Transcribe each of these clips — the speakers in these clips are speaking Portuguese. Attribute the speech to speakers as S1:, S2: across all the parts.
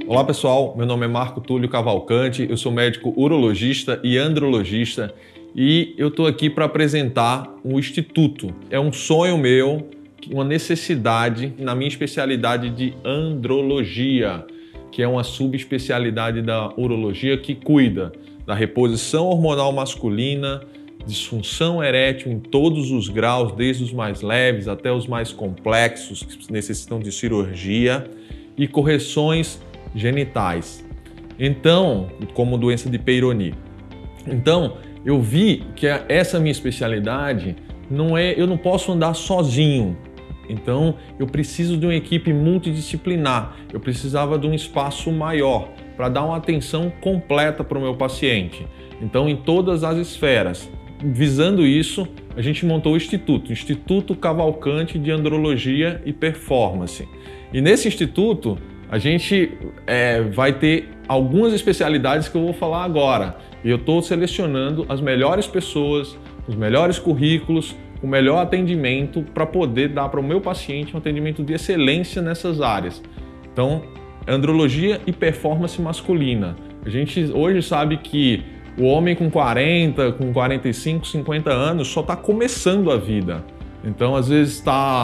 S1: Olá pessoal, meu nome é Marco Túlio Cavalcante, eu sou médico urologista e andrologista e eu estou aqui para apresentar um instituto. É um sonho meu, uma necessidade na minha especialidade de andrologia, que é uma subespecialidade da urologia que cuida da reposição hormonal masculina, disfunção erétil em todos os graus, desde os mais leves até os mais complexos, que necessitam de cirurgia, e correções genitais. Então, como doença de Peyronie. Então, eu vi que essa minha especialidade eu não posso andar sozinho. Então, eu preciso de uma equipe multidisciplinar. Eu precisava de um espaço maior para dar uma atenção completa para o meu paciente. Então, em todas as esferas. Visando isso, a gente montou o Instituto Cavalcante de Andrologia e Performance. E nesse instituto, a gente vai ter algumas especialidades que eu vou falar agora. E eu estou selecionando as melhores pessoas, os melhores currículos, o melhor atendimento para poder dar para o meu paciente um atendimento de excelência nessas áreas. Então, andrologia e performance masculina. A gente hoje sabe que o homem com 40, com 45, 50 anos só está começando a vida. Então, às vezes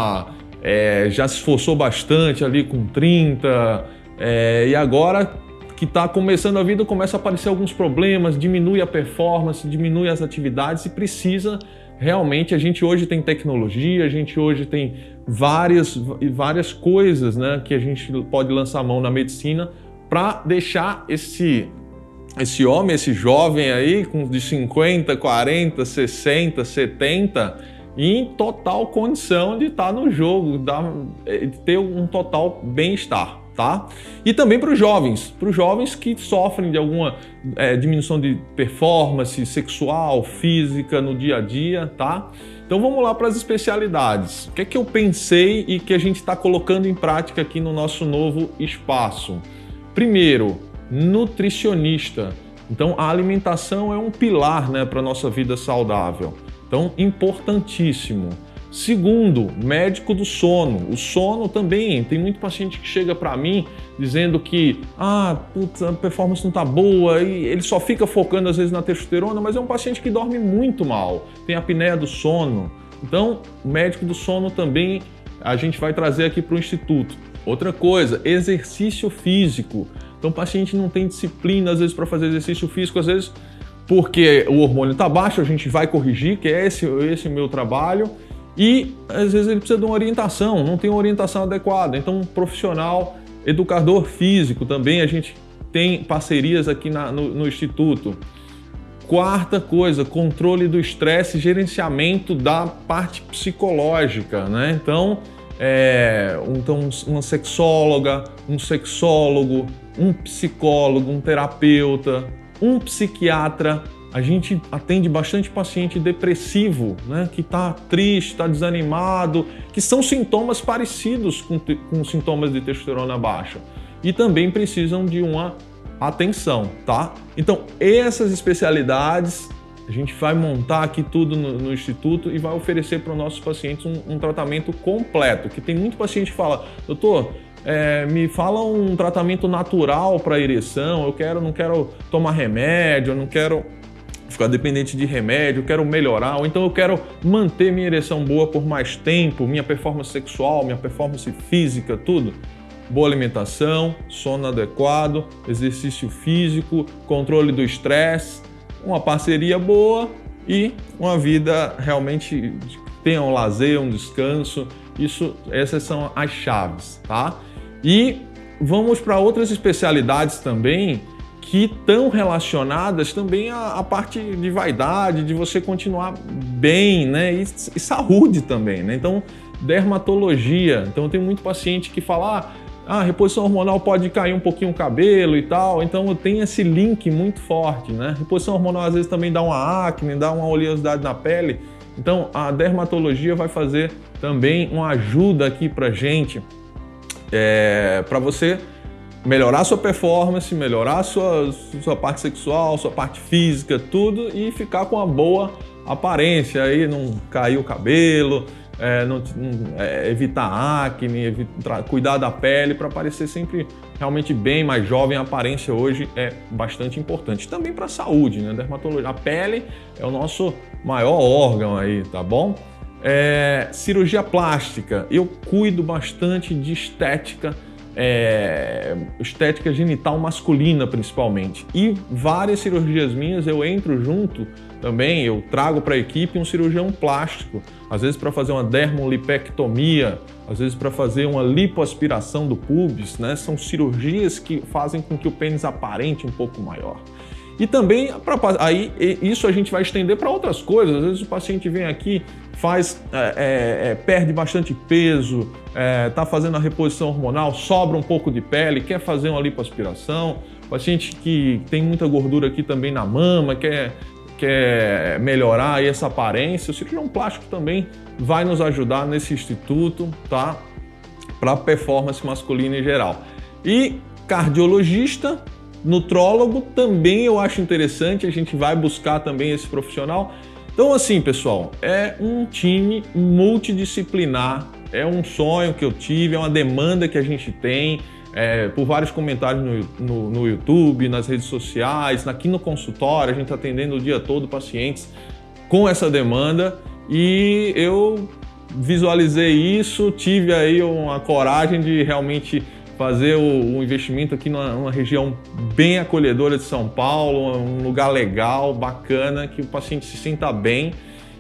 S1: já se esforçou bastante ali com 30, e agora que está começando a vida começa a aparecer alguns problemas, diminui a performance, diminui as atividades e precisa realmente, a gente hoje tem tecnologia, a gente hoje tem várias coisas, né, que a gente pode lançar a mão na medicina para deixar esse homem, esse jovem aí, de 50, 40, 60, 70, em total condição de estar no jogo, de ter um total bem-estar, tá? E também para os jovens que sofrem de alguma diminuição de performance sexual, física no dia a dia, tá? Então vamos lá para as especialidades. O que é que eu pensei e que a gente está colocando em prática aqui no nosso novo espaço? Primeiro, nutricionista. Então a alimentação é um pilar, né, para a nossa vida saudável. Então, importantíssimo. Segundo, médico do sono. O sono também, tem muito paciente que chega para mim dizendo que a performance não está boa e ele só fica focando às vezes na testosterona, mas é um paciente que dorme muito mal, tem apneia do sono. Então, médico do sono também a gente vai trazer aqui para o instituto. Outra coisa, exercício físico. Então, o paciente não tem disciplina às vezes para fazer exercício físico, às vezes porque o hormônio está baixo, a gente vai corrigir, que é esse o meu trabalho. E às vezes ele precisa de uma orientação, não tem uma orientação adequada. Então, um profissional, educador físico também, a gente tem parcerias aqui no Instituto. Quarta coisa, controle do estresse e gerenciamento da parte psicológica, né? Então, uma sexóloga, um sexólogo, um psicólogo, um terapeuta, um psiquiatra. A gente atende bastante paciente depressivo, né, que está triste, está desanimado, que são sintomas parecidos com sintomas de testosterona baixa e também precisam de uma atenção, tá? Então, essas especialidades a gente vai montar aqui tudo no Instituto e vai oferecer para os nossos pacientes um tratamento completo, que tem muito paciente que fala, doutor, me fala um tratamento natural para ereção, não quero tomar remédio, eu não quero ficar dependente de remédio, eu quero melhorar, ou então eu quero manter minha ereção boa por mais tempo, minha performance sexual, minha performance física, tudo. Boa alimentação, sono adequado, exercício físico, controle do estresse, uma parceria boa e uma vida realmente tenha um lazer, um descanso. Essas são as chaves, tá? E vamos para outras especialidades também que estão relacionadas também à parte de vaidade, de você continuar bem, né? E saúde também, né? Então, dermatologia. Então, tem muito paciente que fala, reposição hormonal pode cair um pouquinho o cabelo e tal. Então, tem esse link muito forte, né? Reposição hormonal às vezes também dá uma acne, dá uma oleosidade na pele. Então, a dermatologia vai fazer também uma ajuda aqui pra gente, para você melhorar sua performance, melhorar sua parte sexual, sua parte física, tudo, e ficar com uma boa aparência, aí não cair o cabelo, evitar acne, cuidar da pele para parecer sempre realmente bem mais jovem. A aparência hoje é bastante importante. Também para a saúde, né? Dermatologia. A pele é o nosso maior órgão aí, tá bom? Cirurgia plástica. Eu cuido bastante de estética, estética genital masculina principalmente. E várias cirurgias minhas eu entro junto também, eu trago para a equipe um cirurgião plástico, às vezes para fazer uma dermolipectomia, às vezes para fazer uma lipoaspiração do púbis, né? São cirurgias que fazem com que o pênis aparente um pouco maior. E também, aí isso a gente vai estender para outras coisas. Às vezes o paciente vem aqui, perde bastante peso, está fazendo a reposição hormonal, sobra um pouco de pele, quer fazer uma lipoaspiração. Paciente que tem muita gordura aqui também na mama, quer melhorar aí essa aparência. O cirurgião plástico também vai nos ajudar nesse instituto, tá? Para performance masculina em geral. E cardiologista, nutrólogo também eu acho interessante, a gente vai buscar também esse profissional. Então assim, pessoal, é um time multidisciplinar, é um sonho que eu tive, é uma demanda que a gente tem, por vários comentários no YouTube, nas redes sociais, aqui no consultório, a gente está atendendo o dia todo pacientes com essa demanda e eu visualizei isso, tive aí uma coragem de realmente fazer o investimento aqui numa região bem acolhedora de São Paulo, um lugar legal, bacana, que o paciente se sinta bem.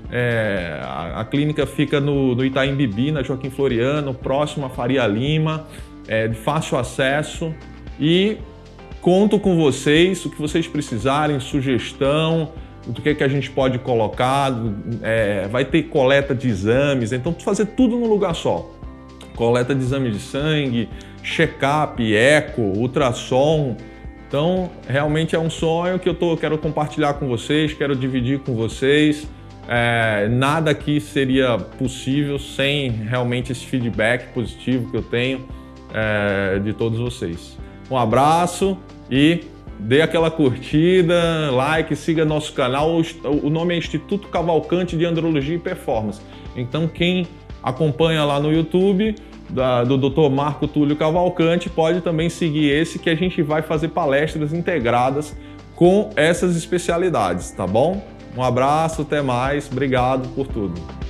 S1: A clínica fica no Itaim Bibi, na Joaquim Floriano, próximo à Faria Lima, de fácil acesso, e conto com vocês, o que vocês precisarem, sugestão, do que a gente pode colocar, vai ter coleta de exames, então fazer tudo num lugar só. Coleta de exame de sangue, check-up, eco, ultrassom. Então, realmente é um sonho que eu quero compartilhar com vocês, quero dividir com vocês. Nada aqui seria possível sem realmente esse feedback positivo que eu tenho de todos vocês. Um abraço e dê aquela curtida, like, siga nosso canal. O nome é Instituto Cavalcante de Andrologia e Performance. Então, quem acompanha lá no YouTube do Dr. Marco Túlio Cavalcante pode também seguir esse, que a gente vai fazer palestras integradas com essas especialidades, tá bom? Um abraço, até mais, obrigado por tudo.